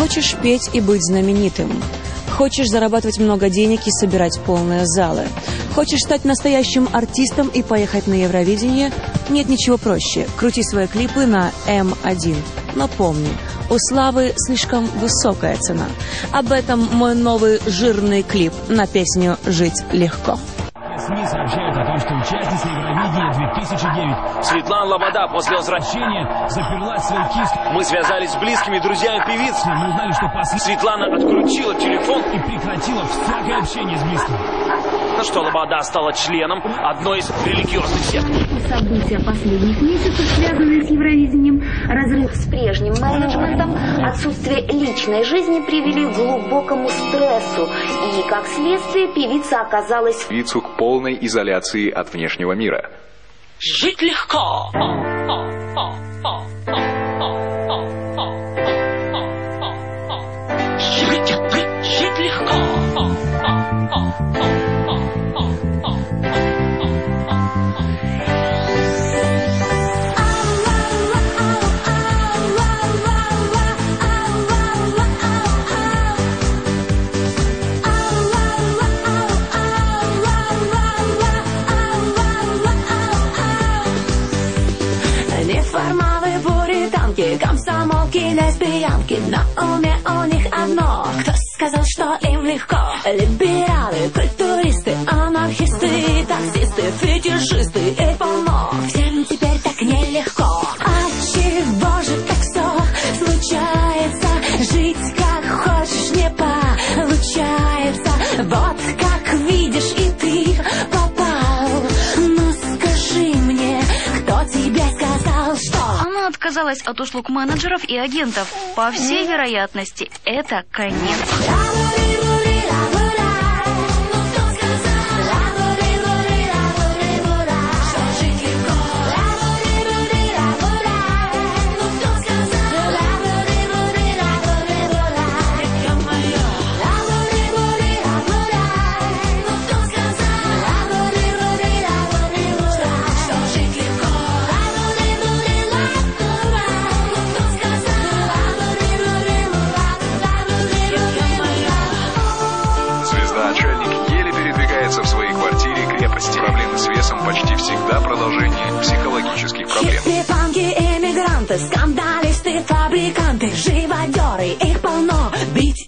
Хочешь петь и быть знаменитым? Хочешь зарабатывать много денег и собирать полные залы? Хочешь стать настоящим артистом и поехать на Евровидение? Нет ничего проще. Крути свои клипы на М1. Но помни, у славы слишком высокая цена. Об этом мой новый жирный клип на песню «Жить легко». СМИ сообщают о том, что участница Евровидения 2009 Светлана Лобода после возвращения заперлась в своей киске. мы связались с близкими друзьями певицы. Мы узнали, что Светлана отключила телефон и прекратила всякое общение с близкими. что Лобода стала членом одной из религиозных сект. События последних месяцев, связанные с Евровидением, разрыв с прежним менеджментом, отсутствие личной жизни привели к глубокому стрессу. И, как следствие, певица оказалась к полной изоляции от внешнего мира. Жить легко. Жить легко. Неформалы, буританки, комсомолки, лесбиянки. На уме у них одно. Кто сказал, что им легко? Либералы, культуристы, анархисты, таксисты, фетишисты и полно. Всем теперь так нелегко. Отчего же так все случается? Жить как хочешь не получается. Вот как видишь и ты попал. Ну скажи мне, кто тебе сказал, что... Она отказалась от услуг менеджеров и агентов. По всей вероятности, это конец. В своей квартире крепости. Проблемы с весом почти всегда продолжение психологических проблем. Хиппи-панки, эмигранты, скандалисты, фабриканты, живодеры, их полно. Бить